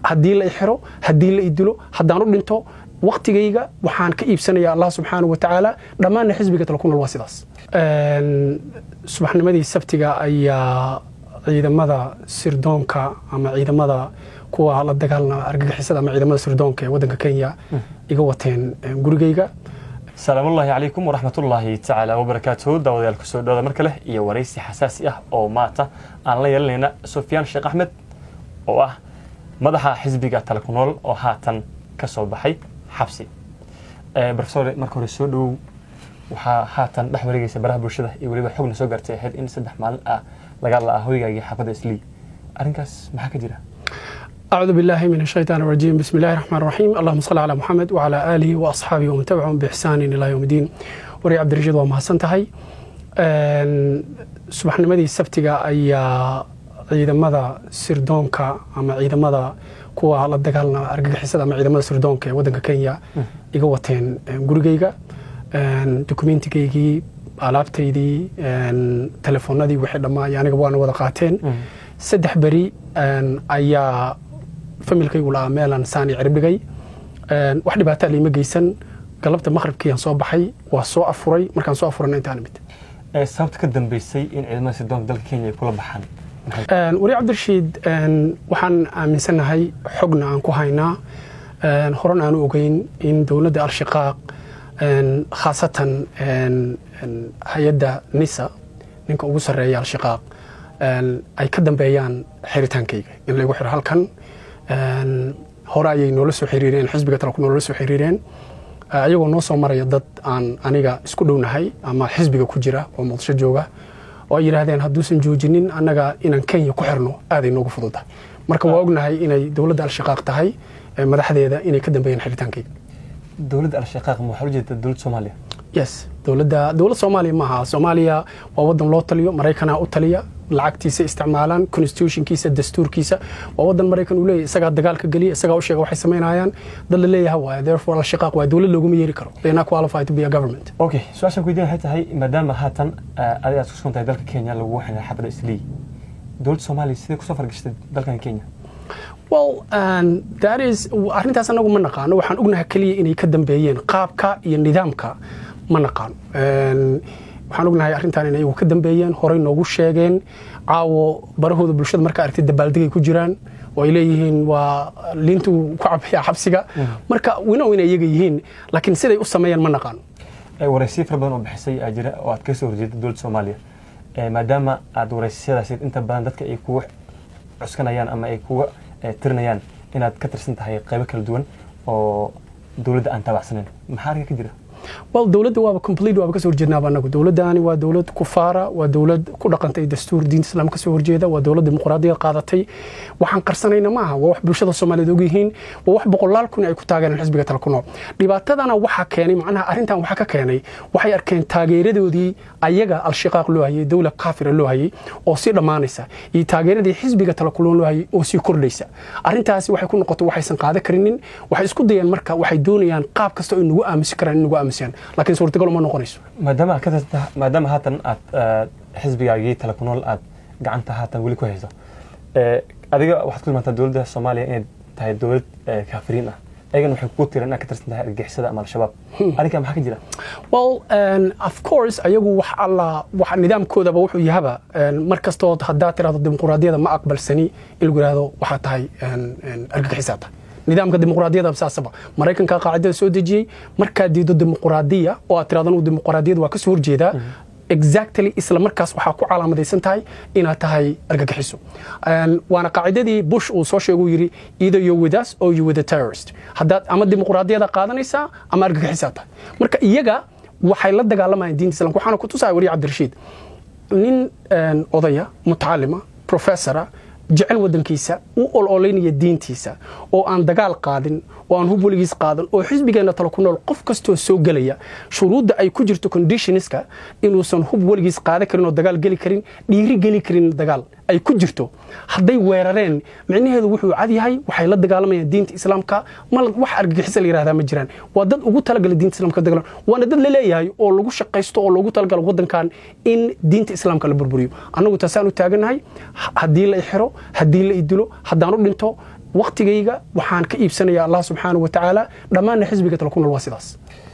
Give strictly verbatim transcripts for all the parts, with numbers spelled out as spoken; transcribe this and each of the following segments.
haddii la ixiro haddii la idilo haddaan u dhinto waqtigayga waxaan ka iibsanayaa allah subxaanahu wa tacaala dhammaanna xisbiga tala ku nool waa sidaas subaxnimadii sabtiga ayaa ciidamada sirdoonka ama ciidamada kuwa la dagaalama argagixisada ama ciidamada sirdoonka ee waddanka Kenya iga wateen gurigayga salaamullaahi calaykum waraxmatullaahi tacaala wabarakaatuhu daawadayaal ku soo dhawaada markale iyo wareysi xasaasi ah oo maanta aan la yeelanayna Sufyaan Sheekh Axmed oo ah madaxa xisbiga tala ku nool oo haatan ka soo baxay xabsi ee professor marka hore soo dhaw waxa haatan dhex wareegaysa baraha bulshada iyo waliba xogna soo gaartay ahayd in saddex maalin ah laga la hoygaaga xaafada Islii arrinkaas maxaa ka jira أعوذ بالله من الشيطان الرجيم بسم الله الرحمن الرحيم اللهم صل على محمد وعلى آله وأصحابه ومن تبعهم بإحسان إلى يوم الدين وري عبد الرشيد ومحسنتهي subaxnimadii sabtiga ayaa ciidamada sirdoonka ama ciidamada kuwa la dagaalama argagixisada ama ciidamada sirdoonka ee waddanka Kenya iga wateen gurigayga dokumentigaygii alaabtaydii telefoonadii wixii dhammaan aniga waan wada qaateen saddex bari ayaa familkaygu la meelan saani ciribigay wax dhibaato ah ma geysan galabta maqribkii aan soo baxay waa soo afuray markaan soo afuray intaan mid ee sababta ka dambeysay in ciidamada sirdoonka dalka Kenya kula baxaan een wari Cabdi Rashiid een waxaan aaminsanahay xogna aan ku haynaa een horan aan ogeyn in dawladda al-Shiqaaq een khaasatan een hay'adda NISA ninka ugu sareeya al-Shiqaaq een ay ka dambeeyaan xiritaankayga in lagu xiro halkan een hore ayay noola soo xiriireen xisbiga tala ku noola soo xiriireen ayagoo noo soo maraya dad aan aniga isku dhownahay ama xisbiga ku jira oo muqdisho jooga oo ay yiraahdeen hadduusan joojinin annaga inaan Kenya ku xirno aad ay noogu fududahay marka waa ognahay inay dawladda al-Shiqaaq tahay madaxdeeda inay ka dambeeyaan xiritaankayga dawladda al-Shiqaaq ma waxa ujeedada dawladda Soomaaliya yes dawladda dawladda Soomaaliya ma aha Soomaaliya waa wadan loo taliyo Mareykanka u taliya lacagtiisa isticmaalaan constitutionkiisa dastuurkiisa waa wadan Mareykan uu leeyahay isaga dagaalka galiya isaga u sheegay waxay sameynayaan dad la leeyahay waa therefore al-Shiqaaq waa dawlad loogu yeeri karo they are not qualified to be a government okay su'aasha ku diin tahay maadaama haatan adiga isku soo tahay dalka Kenya lagu waxay xafada Islii dawladda Soomaaliya sidee ku safar gashay dalkan Kenya well and that is arrintaas anagu ma naqaano waxaan ognahay kaliya inay ka dambeeyeen qaabka iyo nidaamka ma naqaan een waxaan ognahay arrintan inay ka dambeeyeen hore noogu sheegeen caawo barahooda bulshada marka aragtay dabaaldegay ku jiraan oo ay leeyihiin waa lintu ku cabaya xabsiga marka wina wina iyaga yihiin laakiin siday u sameeyaan ma naqaan ay waraysi farbadan oo bixisay ajira oo aad ka soo horjeeday dawladda Soomaaliya ee maadaama aad waraysiyadaas inta badan dadka ay ku cuskanayaan ama ay ku tirnayaan inaad ka tirsan tahay qayb kala duwan oo dawladda aan tabacsanayn maxaa ka jira well dawladda waa complete waa ka soo horjeednaa anagu dawladdaani waa dawlad kufaara waa dawlad ku dhaqantay dastuur diin islaamka soo horjeeda waa dawlad dimuqraadiyad qaadatay waxaan qarsanayna maaha waa wax bulshada Soomaaliyeed og yihiin waa wax boqolaal kun ay ku taageereen xisbiga tala ku nool dhibaatadana waxa keenay macnaha arrintan waxa ka keenay waxay arkeen taageeradoodii ayaga al-Shiqaaq loo hayay dawlad kaafira loo hayay oo si dhamaanaysa iyo taageeradii xisbiga tala ku nool loo hayay oo si kordhaysa arrintaasi waxay ku noqotay waxaysan qaadan karinin waxay isku dayeen marka waxay doonayaan qaab kasta oo nagu aamusi karaan nagu laakiin suurtagal ma noqonayso maadaama ka tirta maadaama haatan aad xisbigaagii tala ku nool aad gacanta haatan wali ku hayso ee adiga waxaad ku imaantaa dawladda Soomaaliya inay tahay dawlad kaafiriin ah ayagana waxay ku tiraan ka tirsan tahay argagixisada ama al-Shabaab arrinka maxaa ka jira well and of course ayagu wax alla wax nidaamkooda wuxuu yahaba markastoo hadda tiraado dimuqraadiyada ma aqbalsani in lagu yiraahdo waxa tahay argagixisada nidaamka dimuqraadiyada saasaba Mareykanka qaacida soo dejiyay marka diido dimuqraadiya oo aad tiraadaan dimuqraadiyada waa ka soo horjeeda exactly isla markaas waxa ku calaamadeysan tahay inaad tahay argagixiso een waana qaacidadii Bush uu soo sheegay yiri either you with us or you with a terrorist hadda ama dimuqraadiyada qaadanaysa ama argagixisada marka iyaga waxay la dagaalamayaan diinta islaamka waxaana ku tusay wari Cabdi Rashiid nin odaya mutaalima professora jecel wadankiisa uu ololeynaya diintiisa oo aan dagaal qaadin oo aan hub waligiis qaadan oo xisbigeena tala ku nool qof kasto soo galaya shuruudda ay ku jirto conditionska inuusan hub waligiis qaadan karin oo dagaal gali karin dhiiri gali karin dagaal ay ku jirto haday weerareen macnaheedu wuxuu cad yahay waxay la dagaalamayaan diinta islaamka ma wax argagixis la yiraahdaa ma jiraan waa dad ugu talagalay diinta islaamka dagaal waana dad la leeyahay oo lagu shaqeysto oo lagu talagalay wadankan in diinta islaamka la burburiyo anagu taasaan u taaganahay hadii la ixiro hadii la idilo hadaan u dhinto waqtigayga waxaan ka iibsanayaa allah subxaanahu wa tacaala dhammaanna xisbiga tala ku nool waa sidaas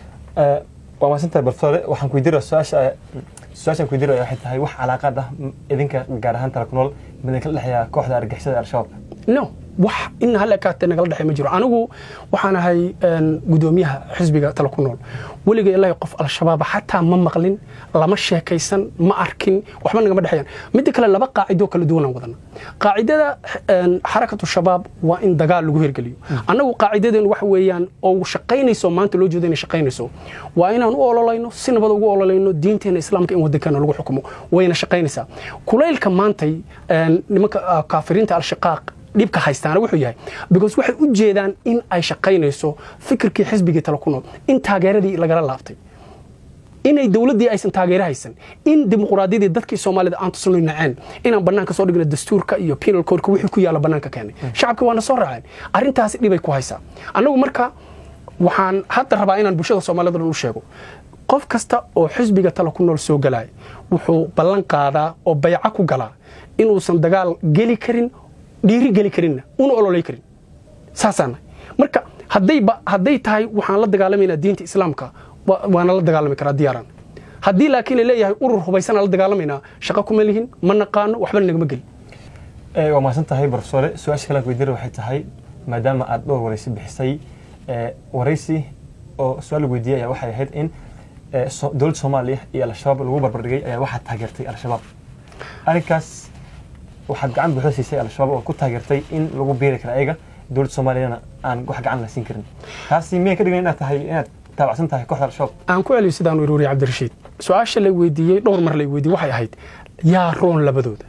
waa maasantahay bartore waxaan ku weydiinaya su-aasha su-aashaan ku weydiinaya waxay tahay wax calaaqaad ah idinka gaar ahaan tala ku nool midin kala dhexeeya kooxda argagixisada al-shabaab no wax in hal ekaatee nagala dhexey ma jiro anigu waxaan ahay gudoomiyaha xisbiga tala ku nool weliga ilaahay qof al-shabaab xataa ma maqlin lama sheekaysan ma arkin waxba nagama dhexeeyaan midda kale laba qaacido kala duwan aan wadana qaacidada xarakatu shabaab waa in dagaal lagu hirgeliyo annagu qaacidadeenu waxa weeyaan oo shaqaynayso maanta loo jeedo inay shaqaynayso waa inaan u ololayno si nabad ugu ololayno diinteena islaamka in wadankeena lagu xukumo wayna shaqaynaysaa kulaylka maantay nimanka kaafiriinta al-shiqaaq dhibka haystaana wuxuu yahay because waxay u jeedaan in ay shaqaynayso fikirkii xisbigii tala ku nool in taageeradii lagala laabtay inay dawladdii aysan taageero haysan in dimuqraadiyadii dadkii soomaalida aan tusano naceen inaan bannaanka soo dhigno dastuurka iyo penal codeka wixii ku yaala bannaanka keenay shacabka waana soo raaceen arrintaasi dhibay ku haysaa annagu marka waxaan hadda rabaa inaan bulshada soomaalida dhan u sheego qof kasta oo xisbiga tala ku nool soo galaya wuxuu ballan qaadaa oo bayca ku galaa inuusan dagaal geli karin dhiiri geli karinna una ololay karin saasaana marka hadday hadday tahay waxaan la dagaalamaynaa diinta islaamka waana la dagaalami karaa diyaaraan haddii laakiin la leeyahay urur hubaysan la dagaalamaynaa shaqo kuma lihin ma naqaano waxba nagama gelin waa maasan tahay barfsore su-aasha kale weydiin waxay tahay maadaama aad dhowr waraysi bixisay waraysi oo su-aal la weydiiyay ayaa waxay ahayd in dowladda soomaaliya iyo al-shabaab lagu barbardhigay ayaa waxaad taageertay al-shabaab arrinkaas waxaad gacan buuxda siisay al-shabaab oo ku taageertay in lagu biiri karo ayaga dowladda soomaaliyana aan wax gacan la siin karin taasi miyay ka dhigan inaad tahay inaad taabacsan tahay kooxda al-shabaab aan ku celiyo sidaan weeruriye cabdirashiid su-aasha la weydiiyey dhowr mar la weydiiyey waxay ahayd yaa roon labadooda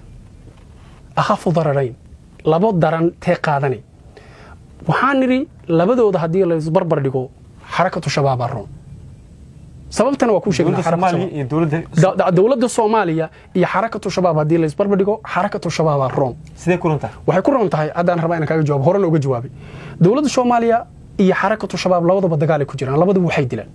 akhafu dararayn labo daran tee qaadanay waxaan nidhi labadooda haddii la isbarbar dhigo xarakatu shabaabaa roon sababtana waa kuu sheegnaa dowladda soomaaliya iyo xarakatu shabaab haddii la isbarbar dhigo xarakatu shabaabaa roon sidee ku runtahay waxay ku roon tahay haddaan rabaa inaan kaaga jawaabo horena uga jawaabay dowladda soomaaliya iyo xarakatu shabaab labadaba dagaalay ku jiraan labaduba waxay dilaan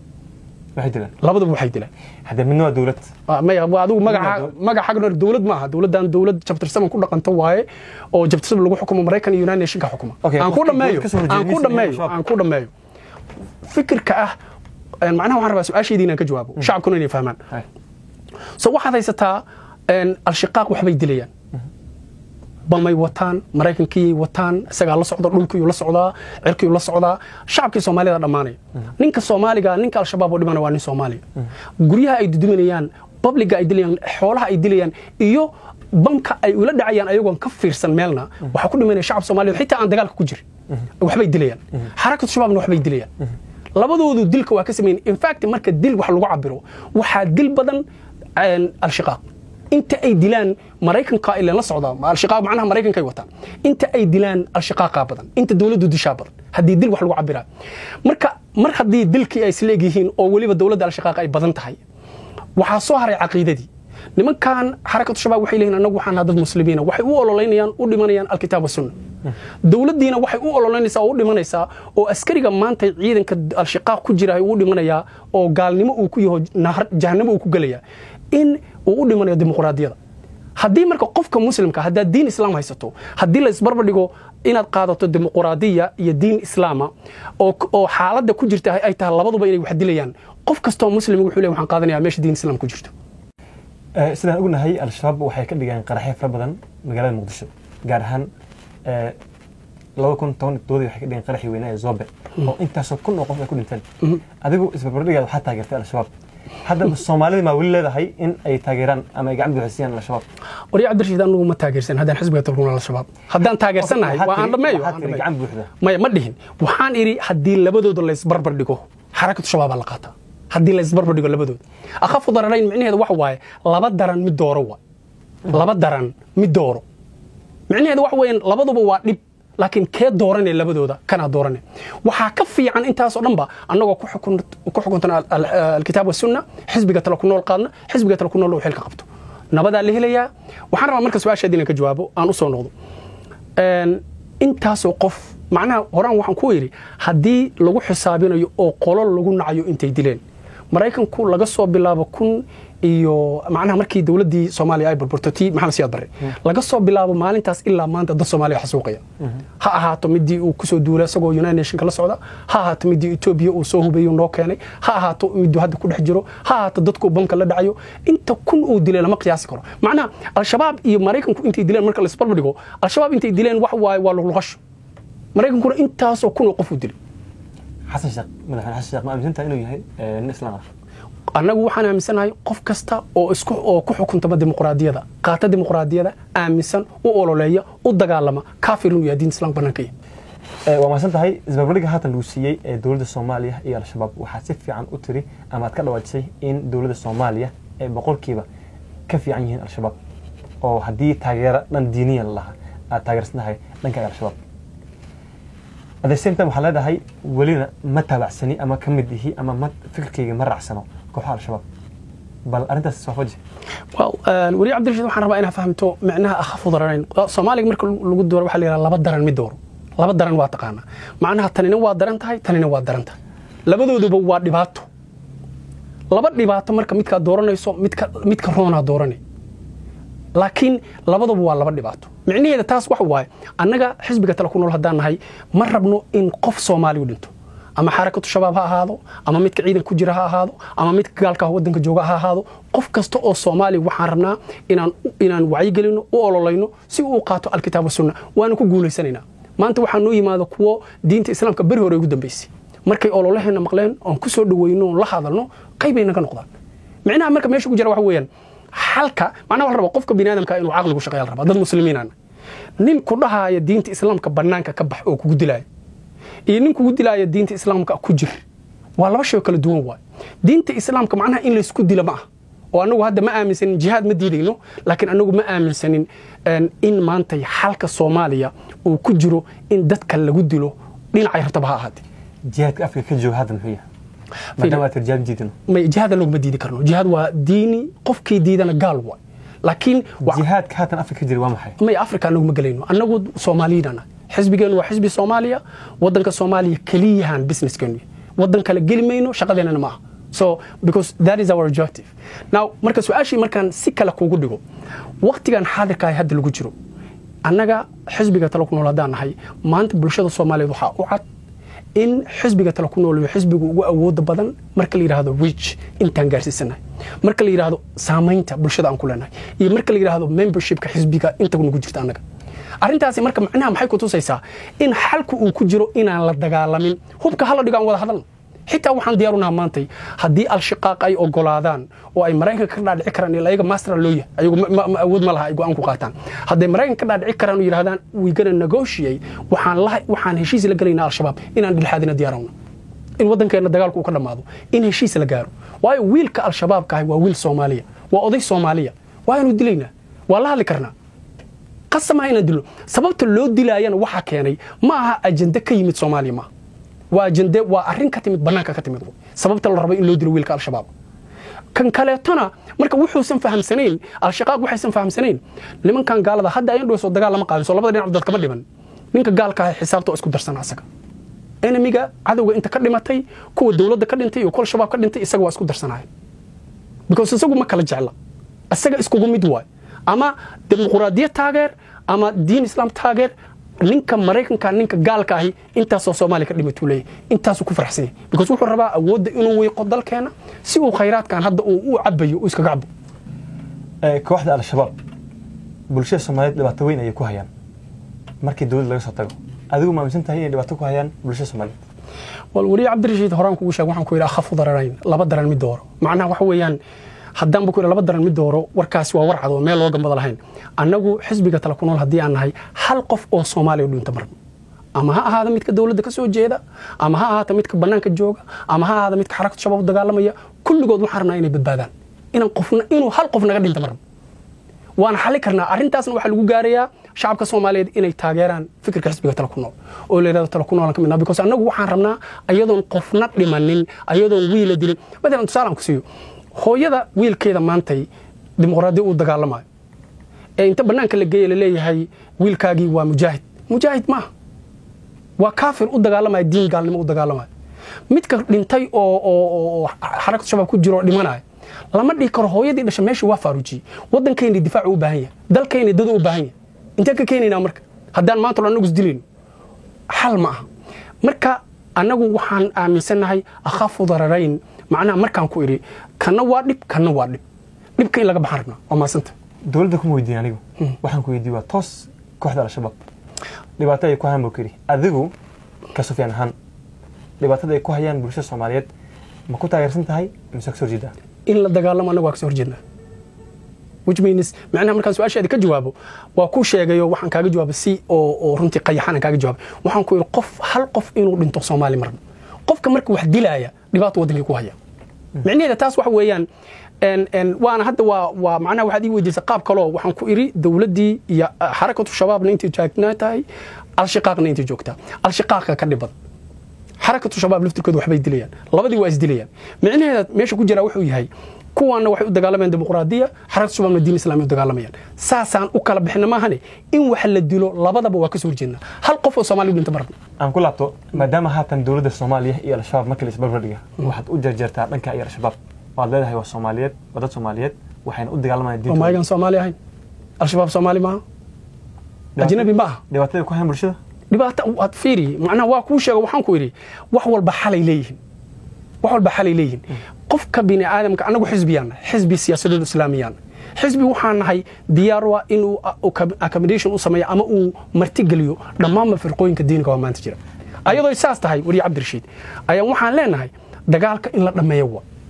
waxay dilaan labaduba waxay dilaan hadda midna waa dowlad maya adigu magaca magaca xagna dowlad maaha dowladdan dowlad chapter seven ku dhaqanto waaye oo chapter seven lagu xukumo Mareykan iyo United Nations ka xukuma aan ku dhameeyo aan ku dhameeyo aan ku dhameeyo fikirka ah macnaha waxaan rabaa su-aashayda inaan ka jawaabo shacabkuna inay fahmaan so waxaad haysataa al-shiqaaq waxbay dilayaan bamay wataan maraykankii wataan isagaa la socda dhulkiyuu la socdaa cirkiyuu la socdaa shacabkii soomaalida dhammaanaya ninka soomaaliga ninka al-shabaab oo dhimana waa nin soomaaliya guryaha ay duduminayaan babliga ay dilayaan xoolaha ay dilayaan iyo bamka ay ula dhacayaan ayagoon ka fiirsan meelna waxaa ku dhimanaya shacab soomaaliyeed xitaa aan dagaalka ku jirin waxbay dilayaan xarakatu shabaabna waxbay dilayaan labadoodu dilka waa ka sameeyeen in fact marka dil wax lagu cabiro waxaa dil badan al-shiqaaq inta ay dilaan maraykanka ilaa la socda al-shiqaaq macnaha maraykanka ay wataan inta ay dilaan al-shiqaaqa badan inta dawladdu dishaa badan haddii dil wax lagu cabiraa marka mar haddii dilkii ay isleeg yihiin oo weliba dawladda al-shiqaaqa ay badan tahay waxaa soo haray caqiidadii nimankan xarakatu shabaab waxay leeyihiin annagu waxaan dad muslimiina waxay u ololeynayaan u dhimanayaan alkitaab wasunna dawladdiina waxay u ololeynaysaa oo u dhimanaysaa oo askariga maanta ciidanka al-shiqaaq ku jira ay u dhimanayaa oo gaalnimo uu ku yaho jahannamo uu ku gelayaa in uu u dhimanayo dimuqraadiyada haddii marka qofka muslimka haddaad diin islaam haysato haddii la isbarbar dhigo inaad qaadato dimuqraadiya iyo diin islaama oo xaaladda ku jirta ay tahay labaduba inay wax dilayaan qof kastoo muslimiga wuxuu leeyahay waxaan qaadanayaa meesha diin islaam ku jirto sidaan ognahay al-shabaab waxay ka dhigeen qaraxyo fara badan magaalada muqdisho gaar ahaan laba kun toban doodii waxay ka dhigeen qaraxii weynaa ee Zobe oo intaasoo kun oo qof ay ku dhinteen adigu isbarbardhigaad waxaa taageertay al-shabaab hadda Soomaalida ma wali leedahay in ay taageeraan ama ay gacan buuxisiyaan al-shabaab wariya cabdirashiid anagu ma taageersan haddaan xisbiga talkuuna al-shabaab haddaan taageersanahay waa aan dhameeyo gacan buuxda maya ma dhihin waxaan iri haddii labadooda la isbarbar dhigo xarakatu shabaab la qaataa haddii la isbarbar dhigo labadooda akhafu dararayn micnaheedu waxa waaye laba daran mid dooro waa laba daran mid dooro micnaheedu waxa weeyaan labaduba waa dhib laakiin kee dooranay labadooda kana dooranay waxaa ka fiican intaas oo dhanba annagoo ku xukun ku xukuntana al-kitaab wa sunna xisbiga tala ku nool qaadna xisbiga tala ku nool oo xilka qabto nabadaa la helayaa waxaan rabaa marka su-aashaadii inaan ka jawaabo aan u soo noqdo intaasoo qof macnaha horaan waxaan ku yidhi haddii lagu xisaabinayo oo qolo lagu nacayo intay dileen maraykanku laga soo bilaabo kun iyo macnaha markii dawladdii Soomaaliya ay burburtay maxamed siyaad barre laga soo bilaabo maalintaas ilaa maanta dad Soomaaliya xasuuqaya ha ahaato midii uu ku soo duulay asagoo United Nations kala socda ha ahaato midii Ethiopia uu soo hubayo noo keenay ha ahaato midii hadda ku dhex jiro ha ahaato dadku banka la dhacayo inta kun uu dilay lama qiyaasi karo macnaha al-shabaab iyo maraykanku intay dileen marka la isbarbar dhigo al-shabaab intay dileen wax waay waa luqluqasho maraykankuna intaas oo kun oo qof u dilay xasan sheekh madaxweyne xasan sheekh ma aaminsantahay inuu yahay nin islaam ah annagu waxaan aaminsanahay qof kasta oo isku oo ku xukunta dimuqraadiyada qaata dimuqraadiyada aaminsan u ololeeya u dagaalama kaafir inuu yahay diin islaam banaanka ee waa maasan tahay isbarbardhigga haatan lagu siiyey ee dawladda Soomaaliya iyo al-shabaab waxaa si fiican u tiri ama aad ka dhawaajisay in dawladda Soomaaliya ay boqolkiiba ka fiican yihiin al-shabaab oo haddii taageero dhan diiniyan lahaa aad taageersanahay dhanka al-shabaab at the same time waxaa leedahay welina ma taabacsani ama ka mid yihi ama ma fikirkayga ma raacsano kooxaha al-shabaab bal arrintaas soo faji well wali cabdirashiid waxaan rabaa inaad fahamto macnaha akhafu daranayn Soomaaliga marka lagu dooro waxa la yiraahdaa laba daran mid dooro laba daran waa taqaana macnaha tanina waa daran tahay tanina waa daran tahay labadooduba waa dhibaato laba dhibaato marka midka dooranayso midka midka roona dooranay laakiin labaduba waa laba dhibaato micnaheedu taas wax waay annaga xisbiga tala ku nool hadaan nahay ma rabno in qof Soomaali u dhinto ama xarakatu shabaab ha ahaado ama midka ciidan ku jira ha ahaado ama midka gaalka wadanka jooga ha ahaado qof kasta oo Soomaali waxaan rabnaa inaan inaan wacyi gelino u ololayno si uu qaato al-kitaab wa sunna waana ku guuleysanaynaa maanta waxaan noo yimaado kuwo diinta islaamka bari hore ugu dambeysay markay ololaheena maqleen oo ku soo dhaweyno la hadalno qaybayna ka noqdaan micnaha marka meesha ku jira wax weeyaan halka macnaha waxa rabo qofka bini'aadamka inuu aqligu shaqeeyo rabo dad muslimiin ah nin ku dhahaaya diinta islaamka banaanka ka bax oo kugu dilay iyo nin kugu dilay diinta islaamka ku jir waa laba shay kala duwan waay diinta islaamka macnaha in la isku dilo ma oo anagu hadda ma aaminsanin jihad ma diidayno laakiin anagu ma aaminsanin in maanta halka Soomaaliya uu ku jiro in dadka lagu dilo dhinacay rabtaba ha ahaatee jihadka afka ka jooga hadda maxay maadaama tarjaan diidino ma jihad lagu ma diidi karno jihad waa diini qofkii diidana gaal waay laakiin jihadka haatan afka ka jira waa maxay ma Afrika anagu ma galayno anagu Soomaaliyeedana xisbigeenu waa xisbi Soomaaliya wadanka Soomaaliya kaliyahan business keenu wadan kale gelimayno shaqadeena ma so because that is our objective now marka su'aashi markan si kala kuugu dhigo waqtigan xaadirka ay hadda lagu jiro annaga xisbiga tala ku nool hadaan nahay maanta bulshada Soomaaliyeed waxa u cad in xisbiga tala ku nool iyo xisbigu ugu awood badan marka la yiraahdo reach intaan gaarsiisanahay marka la yiraahdo saameynta bulshada aan ku leenahay iyo marka la yiraahdo membershipka xisbiga inta ku jirta annaga arrintaasi marka macnaha maxay ku tusaysaa in xalku uu ku jiro inaan la dagaalamin hubka hal dhigaan wada hadalno xitaa waxaan diyaar u nahay maantay haddii al-shiqaaq ay ogolaadaan oo ay Mareykanka ka dhaadhici karaan ilaa ayaga master loo yahay ayagu ma awood ma laha ay go'aan ku qaataan hadday Mareykanka ka dhaadhici karaan oo yiraahdaan we gonna negotiate waxaan la waxaan heshiis la galaynaa al-shabaab inaan dhilxaadina diyaarowno in wadankeena dagaalku uu ka dhamaado in heshiis la gaaro waayo wiilka al-shabaab ka waa wiil Soomaaliya waa oday Soomaaliya waa inuu dilayna waa la hadli karnaa qasama inaan dilo sababta loo dilaayana waxa keenay ma aha ajenda ka yimid Soomaaliya ma waa ajende waa arrin ka timid banaanka ka timid sababta la rabo in loo dilo wiilka al-shabaab kan kaleetona marka wuxuu san fahamsanayn al-shaqaaq waxay san fahamsanayn nimankan gaalada hadda ay dhooso dagaal lama qaadin soo labada dhinac dad kama dhiman ninka gaalka ah xisaabta isku darsan asaga enemiga cadawga inta ka dhimatay kuwa dawladda ka dhintay iyo kol shabaab ka dhintay isaga waa isku darsanay because isagu ma kala jecla asaga isku mid waay ama dimuqraadiyad taageer ama diin islaam taageer ninka Mareykanka ninka gaalka ah intaas oo Soomaali ka dhimatay leey intaas ku faraxsan because wuxuu rabaa awood inuu weeqo dalkeena si uu khayraadkan hadda uu u cabayo oo iska gacbo ee kooxda al-shabaab bulshada Soomaaliyeed dhibaato weyn ay ku hayaan markii dawladda laga soo tago adigu ma aaminsan tahay in dhibaato ku hayaan bulshada Soomaaliyeed wal wali Cabdirashiid horaan kugu sheeg waxaan ku yiraahdaa khafu dararayn laba daran mid dooro macnaha waxa weeyaan haddaan bu ku laba daran mid dooro warkaasi waa warcad oo meel loo gambada lahayn annagu xisbiga tala ku nool hadii aan nahay hal qof oo Soomaali u dhinta mar ama ha ahaado midka dawladda ka soo jeeda ama ha ahaado midka banaanka jooga ama ha ahaado midka xarakada shabaab dagaalamaya kulligood waxaan rabnaa inay badbaadaan inaan qofna inuu hal qof naga dhinta mar waan xalli karnaa arrintaasna waxa lagu gaarayaa shacabka Soomaaliyeed inay taageeraan fikirka xisbiga tala ku nool oo leeyahay tala ku nool ka midna because annagu waxaan rabnaa ayadoon qofna dhimanin ayadoon wiil dilin badalan tusaalaan ku siiyo hooyada wiilkeeda maantay dimuqraadi u dagaalamay ee inta banaanka la geeyay leeyahay wiilkaagi waa mujaahid mujaahid ma waa kaafir u dagaalamay diin gaalnimo u dagaalamay midka dhintay oo oo xarakada shabaab ku jiro dhimanaya lama dhigi karo hooyadii dhashay meeshii waa faaruujiyey waddankeena difaac u baahan yahay dalkeena dad u baahan yahay intee ka keenaynaa marka haddaan maanta anagu isdilayno xal ma aha marka anagu waxaan aaminsanahay akhafu dararayn macnaha markaan ku idhi kana waa dhib kana waa dhib dhibka in laga baxan rabnaa waa maasanta dowladda kuma weydiin anigu waxaan ku weydiiyey waa toos kooxda al-shabaab dhibaato ay ku hayaan buu kiri adigu ka Sufyaan ahaan dhibaatada ay ku hayaan bulshada Soomaaliyeed ma ku taageersan tahay mise ka soo jeedaa in la dagaalamo anagu waa ka soo horjeednaa which means macnaha markaan su'aashaada ka jawaabo waa ku sheegayo waxaan kaaga jawaabay si oo oo runtii qayaxan kaaga jawaabay waxaan ku yiri qof hal qof inuu dhinto Soomaali marba qofka marka wax dilaya dhibaato waddanka ku haya macnaheedu taas wax weeyaan en en waana hadda waa waa macnaha waxaad ii weydiisay qaab kale waxaan ku iri dawladdii iyo xarakatu shabaabna intii joogtaa tahay al-shiqaaqna intii joogtaa al-shiqaaqa ka dhibad xarakatu shabaab laftirkooda waxbay dilayaan labadii waa is dilayaan macnaheedu meesha ku jira wuxuu yahay kuwaana waxay u dagaalamayaan dimuqraadiya xarakatu shabaabna diin islaami u dagaalamayaan saasaan u kala bixina maahane in wax la dilo labadaba waa ka soo horjeedna hal qof oo Soomaali dhinta marna aan ku laabto maadaama haatan dawladda Soomaaliya iyo al-shabaab markii la isbarbar dhiga waxaad u jarjartaa dhanka iyo al-shabaab waad leedahay waa Soomaaliyeed wadad Soomaaliyeed waxayna u dagaalamayaan diinta Soomaaliyan Soomaali ahayn al-shabaab Soomaali ma ajnabi ma dhibaatada ku hayaan bulshada dhibaato waad fiiri macnaha waa ku sheego waxaan ku yiri wax walba xalay leeyihiin wax walba xalay leeyihiin qofka bini aadamka anagu xisbiyana xisbi siyaasadeed islaamiyana xisbi waxaan nahay diyaar waa inuu accommodation u sameeyo ama uu marti galiyo dhammaan firqooyinka diinka waa maanta jira ayadoo isaas tahay wariye Cabdirashiid ayaan waxaan leenahay dagaalka in la dhameeyo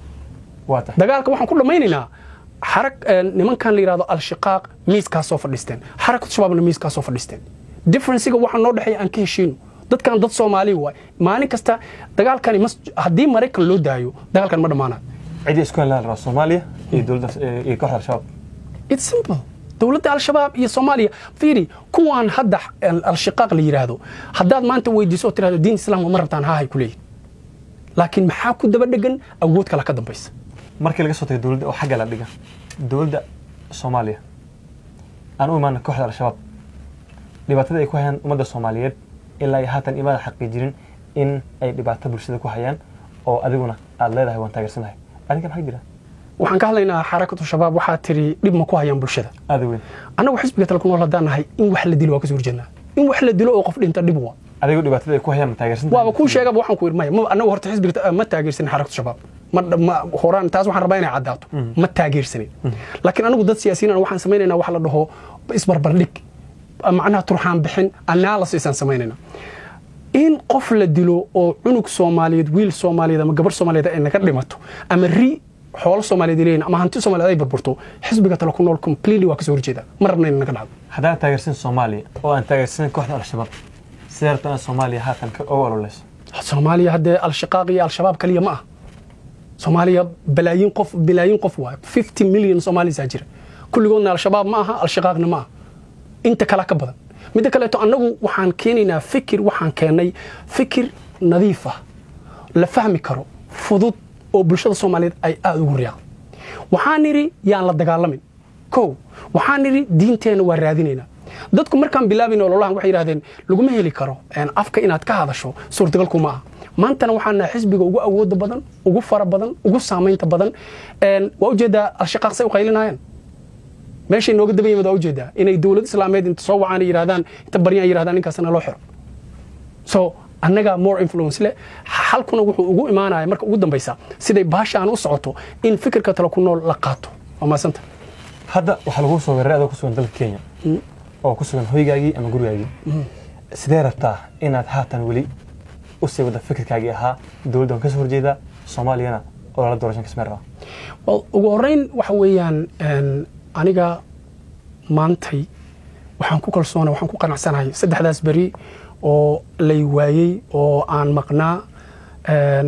waa tahay dagaalka waxaan ku dhameeynaynaa xarag nimankan la yiraahdo al-shiqaaq miiska soo fadhisteen xarakatu shabaabna miiska soo fadhisteen difference-ga waxa noo dhaxay aan ka heshiino dadkan dad Soomaali waa maalin kasta dagaalkani hadii Mareykan loo daayo dagaalkan ma dhamaanayo cidi isku la raaso Soomaaliya iyo dawladda iyo kooxda al-shabaab it's simple dawladda al-shabaab iyo Soomaaliya fiiri kuwan hadda al-shiqaaq la yiraahdo haddaad maanta weydiiso tiraahdo diin islaamka ma rabtaan ha hay kuleey laakiin maxaa ku daba dhagan awood kala ka dambaysa markii laga soo tagay dawladda oo xagga la dhiga dawladda Soomaaliya aan u imaan kooxda al-shabaab dhibaatada ay ku hayaan ummadda Soomaaliyeed ilaa haatan imaada xaqiijirin in ay dhibaato bulshada ku hayaan oo adiguna aad leedahay waan taageersanahay adiga maxay jira waxaan ka hadlaynaa xarakatu shabaab waxa tiri dhib ma ku hayaan bulshada aad weyn anagu xisbiga talku nool hadanahay in wax la dilo waa ka soo horjeednaa in wax la dilo oo qof dhinta dhib waa adigu dhibaatada ay ku hayaan ma taageersanahay waaba ku sheegay waxaan ku irmay anagu horta xisbiga ma taageersan xarakatu shabaab ma horaan taas waxaan rabaa inay cadaato ma taageersanin laakiin anagu dad siyaasiyiin waxaan sameeynaa wax la dhaho isbarbardhig macnaha turxaan bixin analysis aan sameeynaa in qof la dilo oo cunug Soomaaliyeed wiil Soomaaliyeed ama gabar Soomaaliyeed ay naga dhimato ama ri xoolo Soomaaliyeed leeyna ama hanti Soomaaliyeed ay burburto xisbiga talo ku nool completely waa ka soo horjeeda ma rabna in naga dhacdo haddaan taageersan Soomaaliya oo aan taageersan kooxda al-shabaab siyaartan Soomaaliya haatan ka ololays Soomaaliya hadda al-shiqaaq iyo al-shabaab kaliya ma ah Soomaaliya balaayin qof balaayin qof waa fifty million Soomaali saajira kulligoodna al-shabaab ma aha al-shiqaaqna ma aha inta kala ka badan mid kale to anagu waxaan keenaynaa fikir waxaan keenay fikir nadiif ah la fahmi karo fudud oo bulshada Soomaaliyeed ay aad ugu riyaaqo waxaan niri yaan la dagaalamin ko waxaan niri diinteena waa raadinayna dadku markaan bilaabino ololahan waxay yiraahdeen laguma heli karo aan afka inaad ka hadasho suurtagal kuma aha maantana waxaan xisbiga ugu awood badan ugu fara badan ugu saameynta badan een waa ujeedaa al-shiqaaq say u qaylinayaan meesha inooga daba yimid waa ujeedaa inay dawlad islaameed inta soo wacaan yiraahdaan inta bariyaan yiraahdaan ninkaasna loo xiro so annaga more influence le halkuna wuxuu ugu imaanaya marka ugu dambaysa siday baashaan u socoto in fikirka talo ku nool la qaato waa maasanta hadda waxa lagu soo weeraray ku sugan dalka Kenya oo ku sugan hoygaagii ama gurigaagii sidee rabtaa inaad haatan wali u sii wada fikirkaagii ahaa dawladda ka soo horjeeda Soomaaliyana oo la doorashan kasmeera well ugu horeyn waxa weeyaan aniga maantay waxaan ku kalsoonaa waxaan ku qanacsanahay saddexdaas bari oo lay waayay oo aan maqnaa een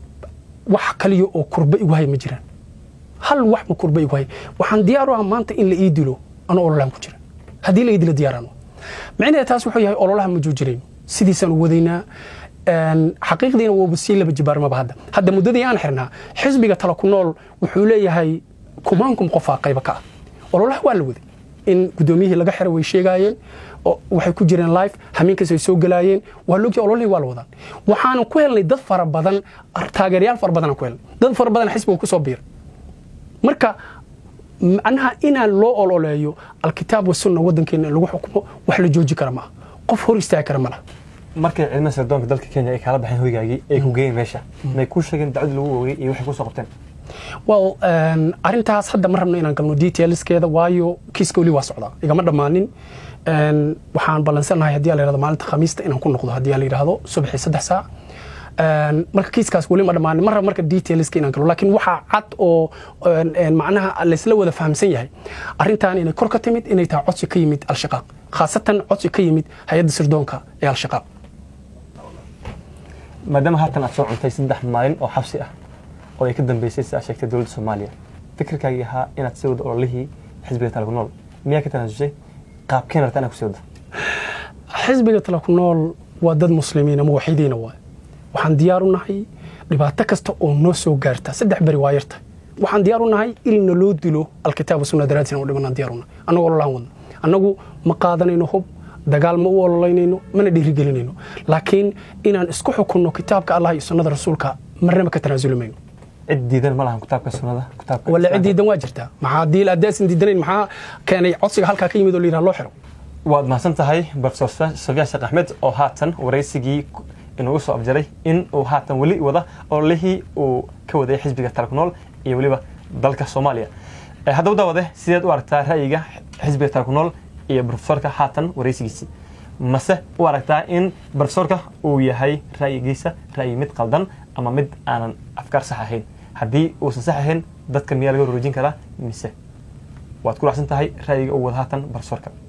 wax kaliya oo kurba igu hay ma jiraan hal wax ma kurba igu hay waxaan diyaar u ah maanta in la ii dilo ana ololahan ku jira hadii la ii dilo diyaarano macnaheedu taas wuxuu yahay ololaha ma joojireen sidiisan u wadaynaa een xaqiiqdiina waa basiil laba jibaarmaba hadda hadda muddadii aan xirnaa xisbiga talo ku nool wuxuu leeyahay kumaankum qof qayb ka ah ololaha waa la waday in gudoomiyihii laga xiray way sheegayeen waxay ku jireen live hameenkaas ay soo galaayeen waa loogi ololay waa la wadaan waxaan ku helnay dad fara badan taageerayaal fara badan ku helnay dad fara badan xisbiga ku soo biir marka macnaha inaan loo ololeeyo alkitaab wasunna wadankeena lagu xukumo wax la jooji kara ma qof hor istaagi kara ma markay cilmi sirdoonka dalka Kenya ay kala baxeen hoygaagii ay ku geeyeen meesha may ku sheegeen dacwad lagu oogay iyo waxay ku soo qabteen well arintaas hadda ma rabno inaan galno detailskeeda waayo kiiska wali waa socdaa igama dhamaanin waxaan balansanahay haddii la yiraahdo maalinta khamiista inaan ku noqdo haddii la yiraahdo subaxii saddex saac marka kiiskaas wali ma dhamaanin mar marka detailska inaan galo laakiin waxa cad oo macnaha la isla wada fahamsan yahay arintan inay kor ka timid inay tahay codsi ka yimid al-shaqaaq khaasatan codsi ka yimid hay'adda sirdoonka ee al-shaqaaq maadaama haatan aad soo cuntay saddex maalin oo xabsi ah oo ay ka dambeysay sida sheegtay dawladda Soomaaliya fikirkaaga ahaa inaad sii wado ololihii xisbiga Tala ku Nool miyaa ka tanaasusay qaabkeen rabtaa inaad ku sii wado xisbiga Tala ku Nool waa dad muslimiin ama waxidiin waa waxaan diyaar u nahay dhibaato kasta oo noo soo gaarta saddex bari waa yarta waxaan diyaar u nahay in loo dilo alkitaab sunna daraadina oo dhiman diyaar u nahay anagu ololaan wadno anagu ma qaadanayno hub dagaal ma u ololeynayno mana dhiirigelinayno laakiin inaan isku xukunno kitaabka Allah iyo sunnada rasuulka marnaba ka tanaasulmayno cid diidan ma lahan kitaabka sunnada kitaabka wala cid diidan waa jirtaa maxaa diil adaasin diidanayn maxaa keenay codsiga halka ka yimid oo liiraa loo xiro waad mahadsan tahay Professor Sofia Sheekh Axmed oo haatan wareysigii inuu soo abjaray in uu haatan wali wada ololihii uu ka waday xisbiga Tala ku Nool iyo waliba dalka Soomaaliya hadda wada sideed u aragtaa ra'yiga xisbiga Tala ku Nool iyo professorka haatan wareysigiisa mase u aragtaa in professorka uu yahay ra'yigiisa ra'yi mid qaldan ama mid aanan afkaar sax ahayn haddii uusan sax ahayn dadka miyaa laga roojin karaa mise waad ku raacsan tahay ra'yiga uu wada haatan professorka